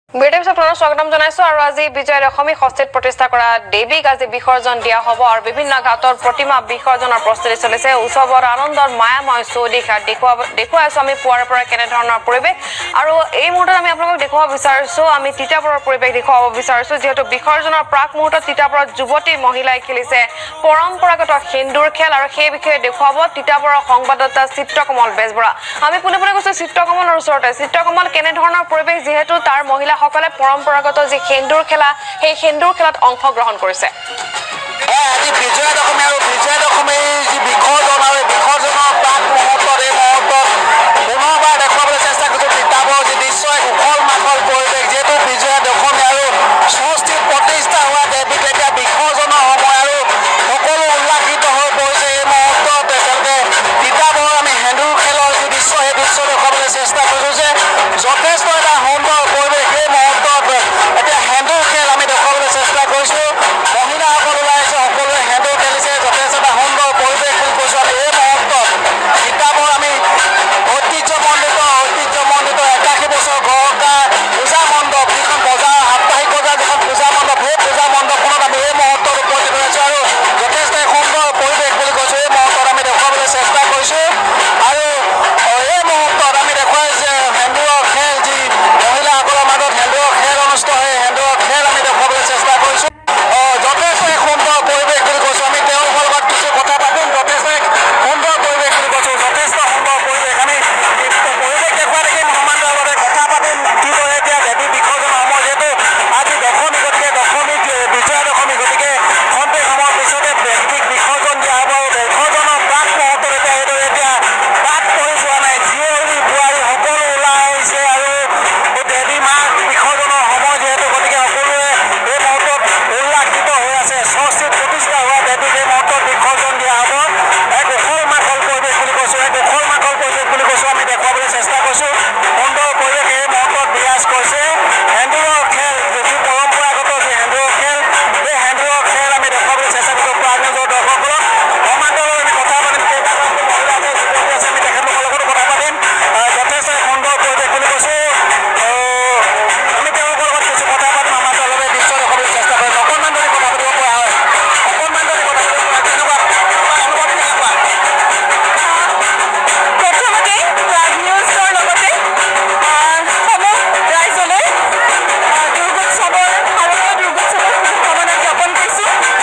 বিটেমছ আপোনাৰ স্বাগতম জনাইছো আৰু আজি বিজয় দশমী ষষ্ঠীত প্ৰতিষ্ঠা কৰা দেৱীক আজি বিসৰ্জন দিয়া হ'ব আৰু বিভিন্ন ঘাটৰ প্ৰতিমা বিসৰ্জনৰ প্ৰস্তুতি চলিছে উৎসৱৰ আনন্দৰ মায়াময় চৌদিশা দেখুৱাইছো আমি পুৱাৰ পৰা কেনে ধৰণৰ পৰিৱেশ আৰু এই মুহূৰ্তত আমি আপোনালোকক দেখুৱাব বিচাৰিছো আমি তিতাবৰৰ পৰিৱেশ দেখুৱাব বিচাৰিছো যেহেতু বিসৰ্জনৰ প্ৰাক মুহূৰ্তত তিতাবৰৰ যুৱতী মহিলাই খেলিছে পৰম্পৰাগত সেন্দুৰ খেল আৰু সেই বিষয়ে দেখুৱাব তিতাবৰৰ সংবাদদাতা চিত্ৰকমল বেজবৰা আমি পুনে কৈছো চিত্ৰকমলৰ ওচৰতে চিত্ৰকমল কেনে ধৰণৰ পৰিৱেশ যেহেতু তাৰ মহিলা সকলে পৰম্পৰাগত যে সেন্দুৰ খেলা সেই সেন্দুৰ খেলাত অংশগ্ৰহণ কৰিছে আজি বিজয় দশমী আৰু বিজয় দশমীৰ যি বিসৰ্জন আৰু বিসৰ্জনৰ প্ৰাক মুহূৰ্তত এই মুহূৰ্তত পুনৰবাৰ দেখুৱাবলৈ চেষ্টা কৰিছোঁ তিতাবৰ যি দৃশ্য এক উখল মাখল পৰিৱেশ যিহেতু বিজয় দশমী আৰু ষষ্ঠীৰ প্ৰতিষ্ঠা হোৱা দেৱীক এতিয়া বিসৰ্জনৰ সময় আৰু সকলো উল্লাসিত হৈ পৰিছে এই মুহূৰ্তত তেওঁলোকে তিতাবৰ আমি সেন্দুৰ খেলৰ যি দৃশ্য সেই দৃশ্য দেখুৱাবলৈ চেষ্টা কৰিছোঁ যে যথেষ্ট এটা সুন্দৰ পৰিৱেশ এই মুহূৰ্তত এতিয়া সেন্দুৰ খেল আমি দেখুৱাবলৈ চেষ্টা কৰিছোঁ মহিলাসকল ওলাই আছে সকলোৱে সেন্দুৰ খেলিছে যথেষ্ট এটা সুন্দৰ পৰিৱেশ বুলি কৈছোঁ আমি এই মুহূৰ্তত তিতাবৰ আমি ঐতিহ্যমণ্ডিত 81 বছৰ গড়কা পূজা মণ্ডপ যিখন বজাৰ সাপ্তাহিক বজাৰ যিখন পূজা মণ্ডপ সেই পূজা মণ্ডপখনত আমি এই মুহূৰ্তত উপস্থিত হৈছোঁ আৰু যথেষ্ট সুন্দৰ পৰিৱেশ বুলি কৈছোঁ এই মুহূৰ্তত আমি দেখুৱাবলৈ চেষ্টা কৰিছোঁ আৰু এই মুহূৰ্তত আমি দেখুৱাইছোঁ যে সেন্দুৰৰ খেল যি মহিলাসকলৰ মাজত সেন্দুৰৰ খেল অনুষ্ঠিত হয় সেন্দুৰৰ খেল আমি দেখুৱাবলৈ চেষ্টা কৰিছোঁ যথেষ্ট এক সুন্দৰ পৰিৱেশ বুলি কৈছোঁ আমি তেওঁলোকৰ লগত কিছু কথা পাতিম যথেষ্ট এক সুন্দৰ পৰিৱেশ বুলি কৈছোঁ যথেষ্ট সুন্দৰ পৰিৱেশ আমি পৰিৱেশ দেখুৱাই দেখি সমান্তৰাল লগতে কথা পাতিম কি কৰে এতিয়া দেৱী বিসৰ্জন সময় যিহেতু আজি দশমী গতিকে দশমীত বিজয়া দশমী গতিকে খন্তেক সময়ৰ পিছতে দেৱীক বিসৰ্জন দিয়া হ'ব আৰু বিসৰ্জনৰ প্ৰাক মুহূৰ্তত এতিয়া এইদৰে এতিয়া বাট পৰি যোৱা নাই জীয়ৰী বোৱাৰী সকলো ওলাই আহিছে আৰু দেৱী মাক বিসৰ্জনৰ সময় যিহেতু গতিকে সকলোৱে এই মুহূৰ্তত উল্লাসিত হৈ আছে ষষ্ঠীত প্ৰতিষ্ঠা হোৱা দেৱীক এই মুহূৰ্তত বিসৰ্জন দিয়া হ'ব এক উখল মাখল পৰিৱেশ বুলি কৈছোঁ এক উখল মাখল পৰিৱেশ বুলি কৈছোঁ আমি দেখুৱাবলৈ চেষ্টা কৰিছোঁ সুন্দৰ পৰিৱেশ এই মুহূৰ্তত বিৰাজ কৰিছে সেন্দুৰৰ খেল যি পৰম্পৰাগত যি সেন্দুৰৰ খেল সেই সেন্দুৰৰ খেল আমি দেখুৱাবলৈ চেষ্টা কৰিছোঁ প্ৰাগ নিজৰ দৰ্শকসকলক সমান্তৰালত আমি কথা পাতিম কেইবাগৰাকী মহিলা আছে যুৱতী আছে আমি তেখেতলোকৰ লগতো কথা পাতিম যথেষ্ট সুন্দৰ পৰিৱেশ বুলি কৈছোঁ আমি তেওঁলোকৰ লগত কিছু কথা পাতিম সমান্তৰালভাৱে দৃশ্য দেখুৱাবলৈ চেষ্টা কৰিম অকণমান ধৰি কথা পাতিব পৰা হয় অকণমান ধৰি কথা পাতিব পৰা কেনেকুৱা অনুভৱ কেনেকুৱা প্ৰথমতে প্ৰাগ নিউজৰ লগতে সমূহ ৰাইজলৈ দুৰ্গোৎসৱৰ শাৰদীয় দুৰ্গোৎসৱৰ শুভকামনা জ্ঞাপন কৰিছোঁ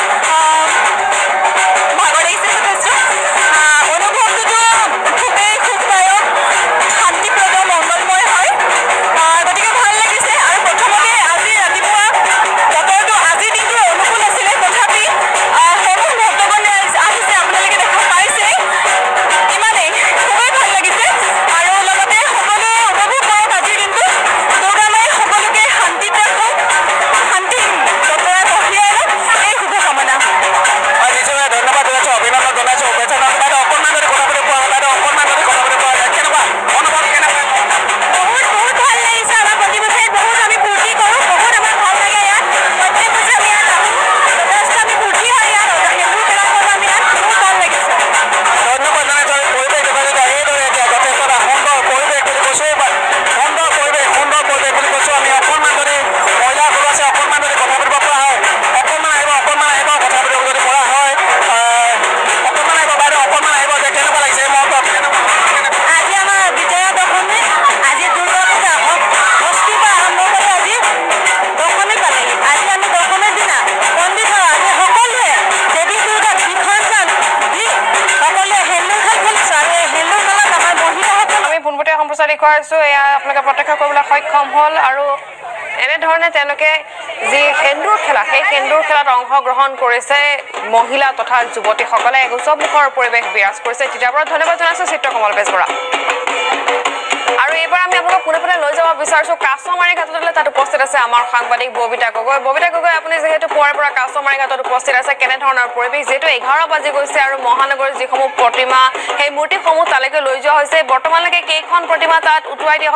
ভাগৰ লাগিছে যথেষ্ট অনুভৱটোতো খুবেই সুখদায়ক শান্তিপ্ৰদ মংগলময় হয় গতিকে ভাল লাগিছে আৰু প্ৰথমতে আজি ৰাতিপুৱা বতৰটো আজিৰ দিনটো অনুকূল আছিলে তথাপি সমূহ ভক্তগণ আহিছে আপোনালোকে দেখা পাইছে ইমানেই খুবেই ভাল লাগিছে আৰু লগতে সকলোৱে উপভোগ কৰক আজিৰ দিনটো দুৰ্গা মায়ে সকলোকে শান্তিত ৰাখক শান্তি বতৰা কঢ়িয়াই আনক এই শুভকামনা নিশ্চয় ধন্যবাদ জনাইছোঁ অভিনন্দন জনাইছোঁ শুভেচ্ছা জনাইছোঁ বাইদেউ অকণমান যদি কথা পাতিব পৰা হয় বাইদেউ অকণমান যদি কথা পাতিব পৰা যায় কেনেকুৱা অনুভৱ কেনেকুৱা বহুত ভাল লাগিছে আমাৰ প্ৰতি বছৰে বহুত আমি ফূৰ্তি কৰোঁ বহুত আমাৰ ভাল লাগে ইয়াত প্ৰত্যেক বছৰে আমি ইয়াত আহোঁ যথেষ্ট আমি ফূৰ্তি হয় ইয়াত সেইবোৰ খেলা কৰোঁ আমি ইয়াত বহুত ভাল লাগিছে ধন্যবাদ জনাইছোঁ আমি পৰিৱেশ দেখুৱাইছোঁ এইদৰে এতিয়া যথেষ্ট এটা সুন্দৰ পৰিৱেশ বুলি কৈছোঁ সুন্দৰ পৰিৱেশ বুলি কৈছোঁ আমি অকণমান যদি মহিলাসকল আছে অকণমান যদি কথা পাতিব পৰা হয় অকণমান আহিব কথা পাতিব যদি পৰা হয় অকণমান আহিব বাইদেউ অকণমান আহিব যে কেনেকুৱা লাগিছে এই মুহূৰ্তত আজি আমাৰ বিজয়া দশমী আজি দুৰ্গা পূজা ষষ্ঠীৰ পৰা আৰম্ভ কৰি আজি দশমী পালেহি আজি আমি দশমীৰ দিনা পণ্ডিত আমি সকলোৱে দেৱী দুৰ্গাক বিসৰ্জন দি সকলোৱে সেন্দুৰ খেল খেলিছোঁ আৰু এই সেন্দুৰ খেলত আমাৰ মহিলাসকল আমি পোনপটীয়া সম্প্ৰচাৰ দেখুৱাইছো এয়া আপোনালোকে প্ৰত্যক্ষ কৰিবলৈ সক্ষম হ'ল আৰু এনেধৰণে তেওঁলোকে যি সেন্দুৰ খেলা সেই সেন্দুৰ খেলাত অংশগ্ৰহণ কৰিছে মহিলা তথা যুৱতীসকলে এক উৎসৱমুখৰ পৰিৱেশ বিৰাজ কৰিছে তিতাবৰত ধন্যবাদ জনাইছোঁ চিত্ৰকমল বেজবৰা আৰু এইবাৰ আমি আপোনালোকক পোনে লৈ যাব বিচাৰিছোঁ কাছমাৰী ঘাটলৈ তাত উপস্থিত আছে আমাৰ সাংবাদিক ববিতা গগৈ আপুনি যিহেতু পুৱাৰ পৰা কাছমাৰী ঘাটত উপস্থিত আছে কেনেধৰণৰ পৰিৱেশ যিহেতু 11 বাজি গৈছে আৰু মহানগৰীৰ যিসমূহ প্ৰতিমা সেই মূৰ্তিসমূহ তালৈকে লৈ যোৱা হৈছে বৰ্তমানলৈকে কেইখন প্ৰতিমা তাত উটুৱাই দিয়া